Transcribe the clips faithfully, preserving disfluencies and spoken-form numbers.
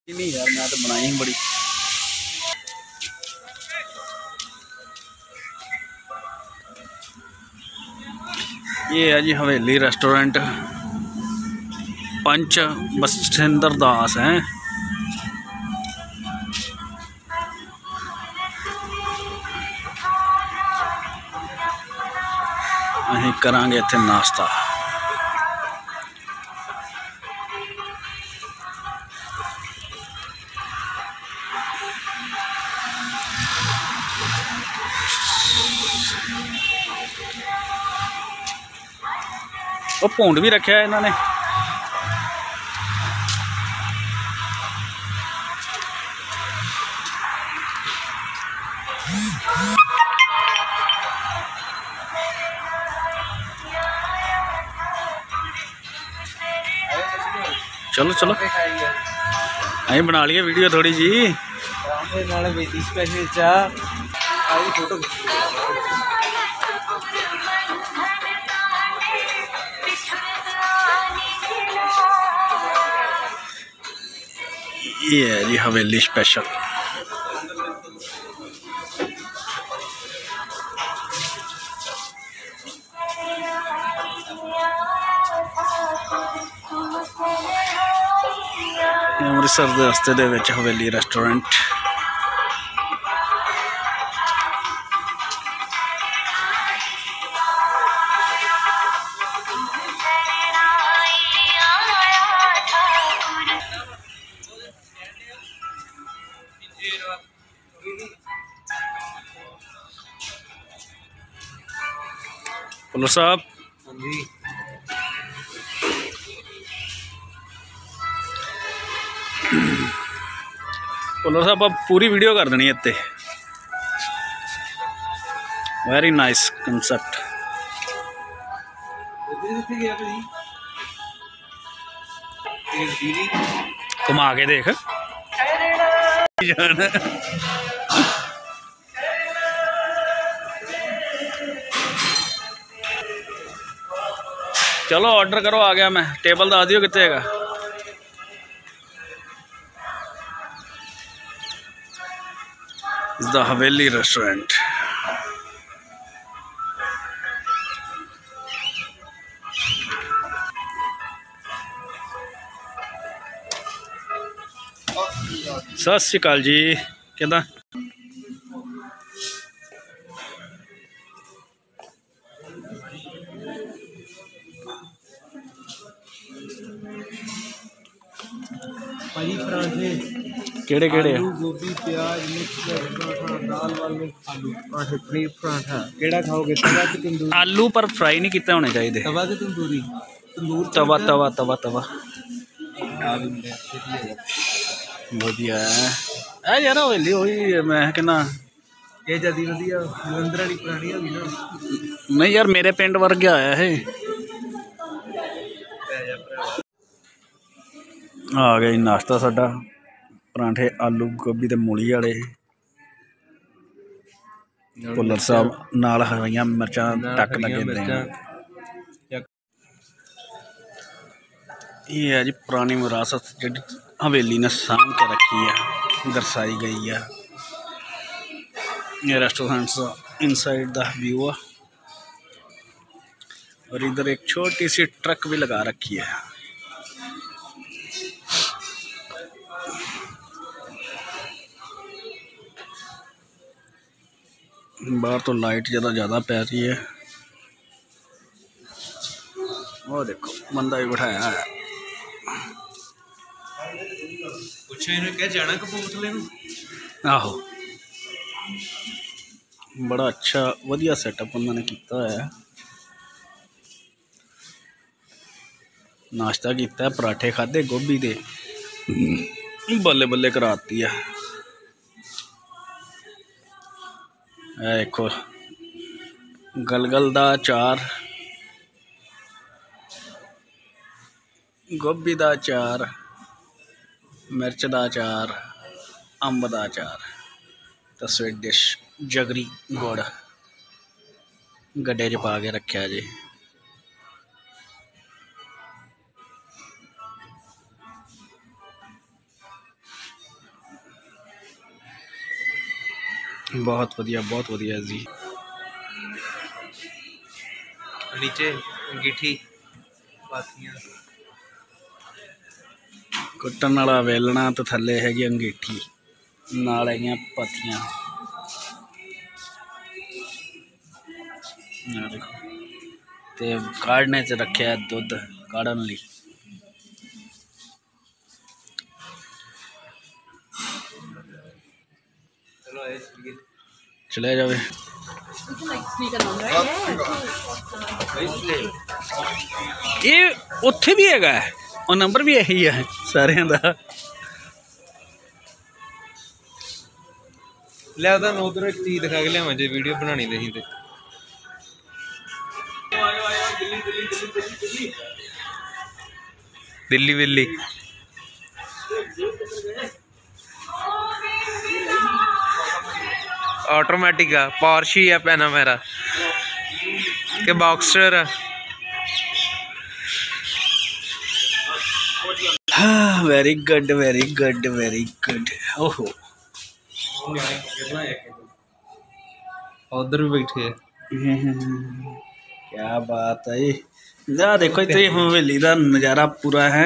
नहीं यार, मैं तो बनाई ही बड़ी। ये है जी हवेली रेस्टोरेंट, पंच बसिंदर दास हैं। असीं करांगे इत्थे नाश्ता। वो भूंड भी रखा है इन्होंने। चलो चलो अं बना लिए वीडियो थोड़ी जी। स्पेशल चाह फोटो। ये है जी हवेली स्पेशल। अमृतसर के रस्ते दे विच हवेली रेस्टोरेंट। पुलर साहब जी, पुलर साहब आप पूरी वीडियो कर देनी इत्ते। Very nice concept. घुमा के देख। चलो ऑर्डर करो, आ गया मैं। टेबल दस दियो कितने है। The Haveli restaurant. सत श्री अकाल जी, किदा भाजी पराठे केड़े केड़े गोभी प्याज मिक्स पराठा दाल वाले आलू पराठे पनीर पराठा केड़ा खाओगे? तवा के तंदूरी? आलू पर फ्राई नहीं किते होने चाहिए। तवा के तंदूरी? तंदूर तवा तवा तवा तवा वधिया है यार। हवेली होई मैं कहना ये जदी वधिया जलंधर वाली पुरानी होगी ना। नहीं यार, मेरे पिंड वर्गे आया है। आ गया नाश्ता साडा। परांठे आलू गोभी ते मूली वाले। भुल्लर साहब नाल हरियां मिर्चां टक लगे देन। ये है जी पुरानी विरासत जी हवेली ने साम के रखी है, दर्शाई गई है। ये रेस्टोरेंट का इनसाइड द व्यू है। और इधर एक छोटी सी ट्रक भी लगा रखी है। बाहर तो लाइट ज़्यादा ज़्यादा पै रही है। वो देखो बंदा भी बिठाया है। पूछो इन्हें क्या जाना कपूरथले नूं? आहो बड़ा अच्छा वधिया सैटअप उन्होंने किया है। नाश्ता किया, पराठे खाधे गोभी दे, बल्ले बल्ले कराती है। देखो गलगल दा अचार, गोभी दा अचार, मिर्च दा अचार, अंब दा अचार, तो स्वीट डिश जगरी गुड़ गड्ढे च पा के रखा जी। बहुत वधिया बहुत वधिया जी। नीचे अंगीठी पाथियां कुट्टन वाला वेलना तो थल्ले हैगी अंगीठी नाल हैगियां पाथियां। देखो ते काढ़ने च रखिया दुध काढ़न लई। चले जावे ये उत्थे भी हैगा और नंबर भी यही है सारे दा। लिया उधर एक चीज दिखा के लिया जे वीडियो बनानी नहीं ते दिल्ली बिल्ली ऑटोमेटिक है पॉर्शी है पैनामेरा के बॉक्सर। हाँ very good very good very good. ओहो उधर भी बैठे है क्या बात है जा देखो इतनी हवेली का नज़ारा पूरा है।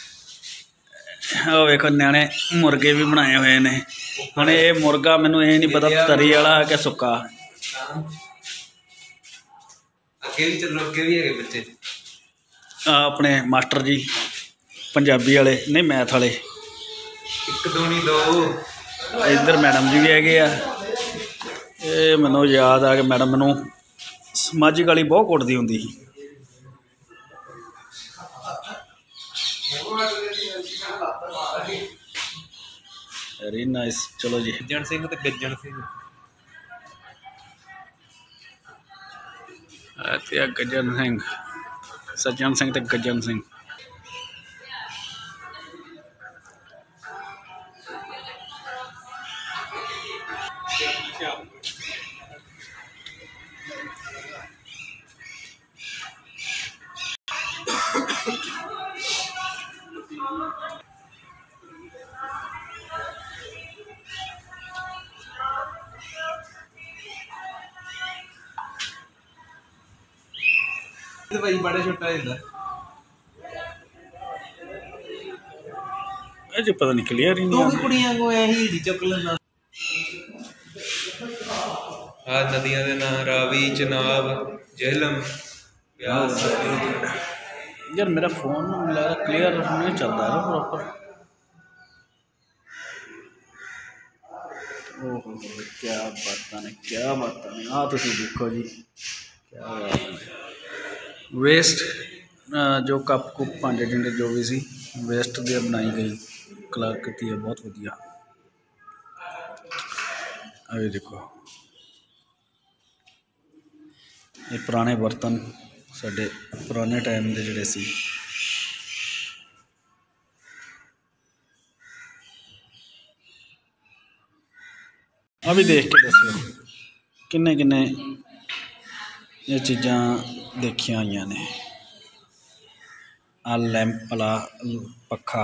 और देखो न्याणे मुर्गे भी बनाए हुए ने हुण ये मुर्गा मैनू ये नहीं पता तरी वाला है कि सुक्का। अपने मास्टर जी पंजाबी वाले नहीं मैथ वाले एक दो नहीं दो इधर मैडम जी भी है। ये मैनू याद आ कि मैडम मैनू समाजिक वाली बहुत कुटदी हुंदी सी। वेरी नाइस चलो जी। गज्जन सिंह ते गज्जन सिंह गज्जन सिंह सज्जन सिंह ते गज्जन सिंह। भाई बड़ा छोटा है अजे पता नहीं क्लियर ही नहीं। दो कुड़ियां को यही चुक लेना आ नदियां दे नाम रावी चनाब झेलम ब्यास। यार मेरा फोन लग रहा क्लियर नहीं चलता है प्रॉपर। ओहो क्या बात ने क्या बात ने आ तुम देखो जी क्या बात है। वेस्ट जो कप कुप भांडे टिंडे जो भी सी वेस्ट दे बनाई गई कलाकृति है बहुत वधिया। अभी देखो ये पुराने बर्तन साडे पुराने टाइम के जिहड़े सी। अभी देख के दसो किन्ने किन्ने ये चीज़ां देखिया हुई ने। आ लैंप वाला पखा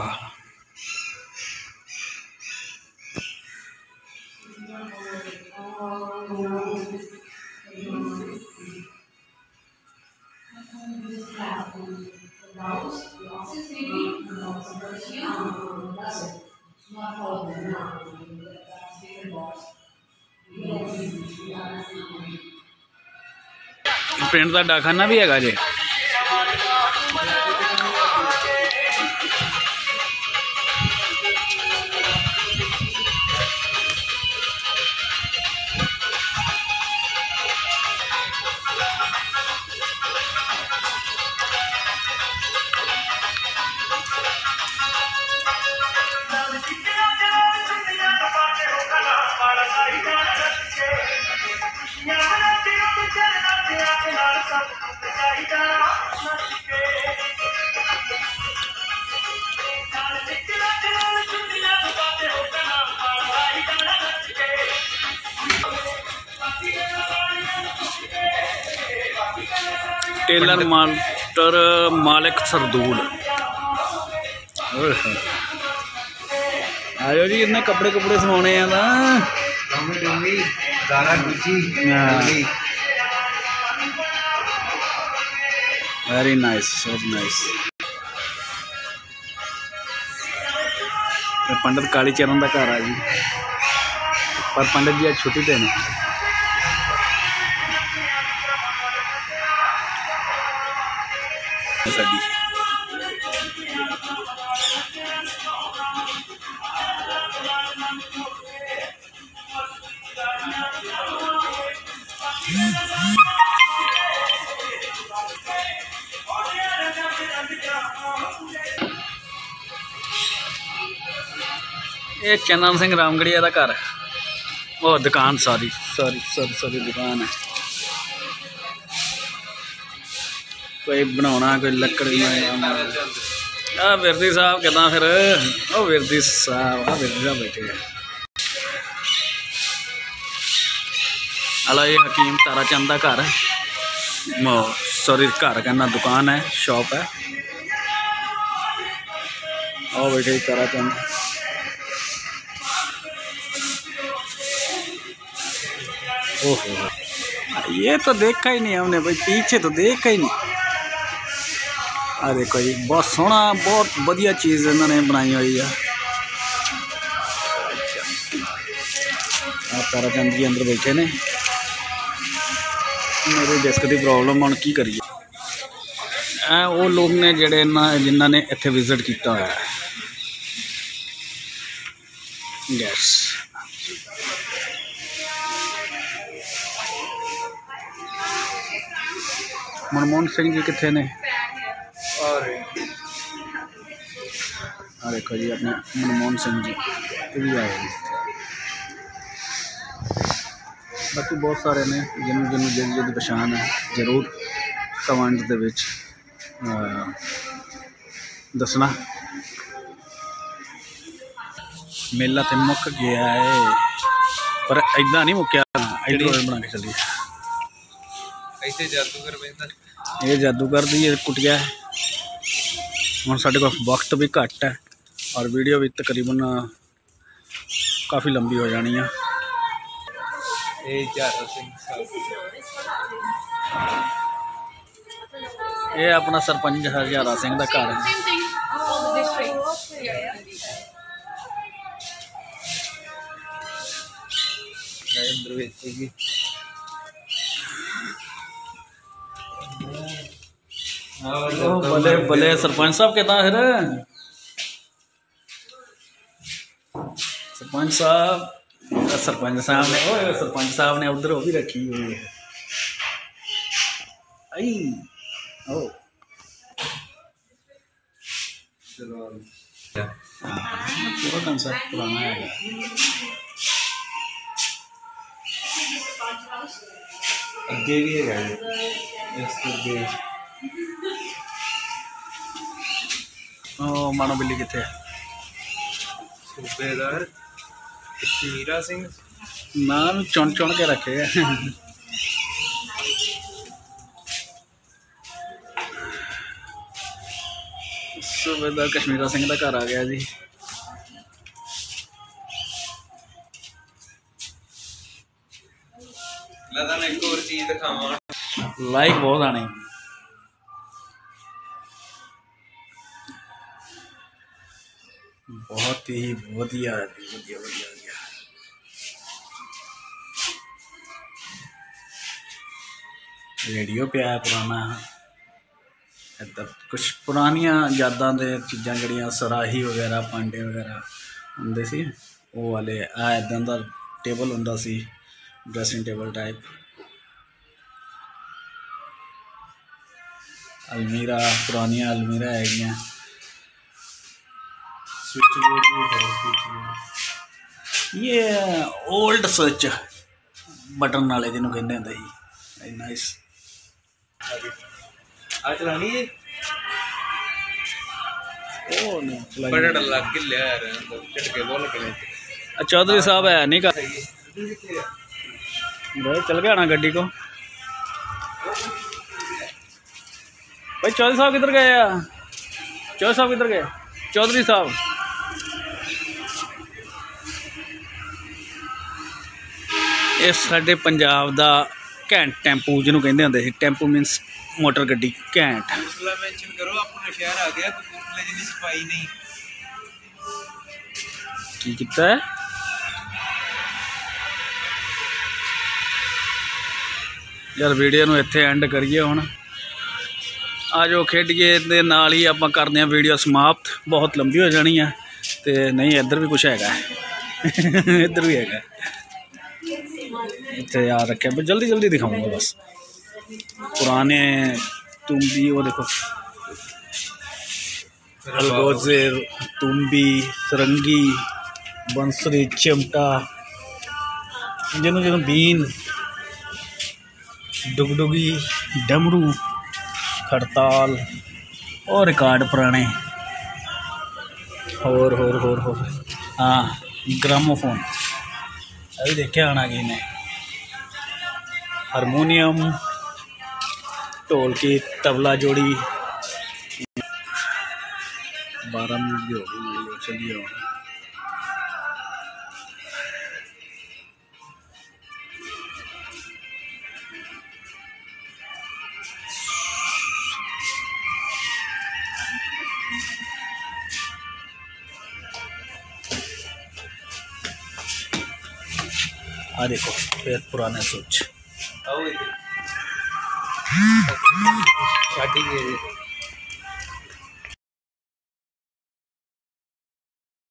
पिंड का डाकखाना भी है जे। टेलर मास्टर मालिक सरदूल आयो जी इन्हें कपड़े कुपड़े सुनाने हैं ना। Zara Gucci very nice very nice. Pandit Kali Charan का घर है जी, पर पंडित जी आज छुट्टी पे ने। साडी ये चन्ना सिंह रामगढ़िया का घर है, वो दुकान सारी सारी सारी सारी दुकान है। कोई बनाना कोई लकड़ी आ विरदी साहब कितना फिर ओ विरदी साहब आ विरदी साहब बैठे हैं। हलो ये हकीम तारा चंद का घर है, सॉरी घर कहना दुकान है शॉप है। आओ बैठे तारा चंद। ओहो ये तो देखा ही नहीं हमने भाई, पीछे तो देखा ही नहीं। आ देखो जी बहुत सोहना बहुत बढ़िया चीज़ इन्होंने बनाई हुई है। आप ताराचंद जी अंदर बैठे ने, मेरे डिस्क की प्रॉब्लम हम की करिए। ए वो लोग ने जेडे जिन्होंने इत्थे विजिट किया हुआ है। यस मनमोहन सिंह जी कितने ने? और हाँ देखो जी अपने मनमोहन सिंह जी भी आए हैं। बाकी बहुत सारे ने जिन्होंने जिन्होंने जिन जिन पछाण है जरूर कमेंट दे विच दसना। मेला तो मुक गया है पर इदा नहीं मुक्या, इधर बना के चलिए। ऐसे जादूगर बंदा ये जादूगर दी ये कुटिया है। हम साढ़े को वक्त भी घट है और वीडियो भी तकरीबन काफ़ी लंबी हो जानी है। ये अपना सरपंच हजारा सिंह का घर है। भले भले सरपंच साहब कहता है सरपंच साहब सरपंच साहब ने ओ सरपंच साहब ने उधर वो भी रखी हुई है। आई ओ पूरा कंसेप्ट पुराना है। अगे भी है इसको ओ मानो बिल्ली कितने सूबेदार कश्मीरा सिंह नाम चुन चुन के रखे है। सूबेदार कश्मीरा सिंह का घर आ गया जी। लगा एक और चीज दिखावा, लाइक बहुत आने। बहुत ही वधिया वधिया वधिया गया। रेडियो पे आया पुराना इधर कुछ पुरानिया यादां दे चीज़ां जड़ियां सराही वगैरह पांडे वगैरह होंदे सी वो वाले आ इदां दा टेबल होंदा सी ड्रेसिंग टेबल टाइप। अलमीरा पुरानिया अलमीरा है। स्विच बोर्ड भी है, स्विच बोर्ड ये ओल्ड स्विच बटन वाले जिन्होंने कहते होंगे ही। नाइस आ चलानी है ओ नहीं बड़ा डर लग गया यार, झटके बहुत लगने। चौधरी साहब है नहीं का भाई चल गया ना गड्डी को। भाई चौधरी साहब किधर गए? चौधरी साहब किधर गए? चौधरी साहब ਇਹ ਸਾਡੇ ਪੰਜਾਬ ਦਾ ਘੈਂਟ ਟੈਂਪੂ ਜਿਹਨੂੰ ਕਹਿੰਦੇ ਹੁੰਦੇ ਸੀ। ਟੈਂਪੂ ਮੀਨਸ मोटर गड्डी घैंट। कपूरथला मेंशन करो, अपना शहर आ गया। कपूरथले जिन्नी सफाई नहीं की किता है। यार वीडियो नूं इत्थे एंड करिए हुण। आ जाओ खेडिए दे नाल ही आपां करदे हां वीडियो समाप्त। बहुत लंबी हो जानी है ते नहीं इधर भी कुछ हैगा इधर भी हैगा इत्थे यार रखे जल्दी जल्दी दिखाऊंगा बस। पुराने तुम्बी वो देखो अलगोजेर तुम्बी सरंगी बंसरी चिमटा जिन्हों जिन्हों बीन डुगडुगी डमरू खड़ताल और रिकॉर्ड पुराने होर होर होर होर हाँ ग्रामोफोन अभी देखे आना कि ने हारमोनियम ढोलकी तबला जोड़ी। बारह मिनट की हो गई वीडियो। चलिए आ देखो फिर पुराने सोच शादी के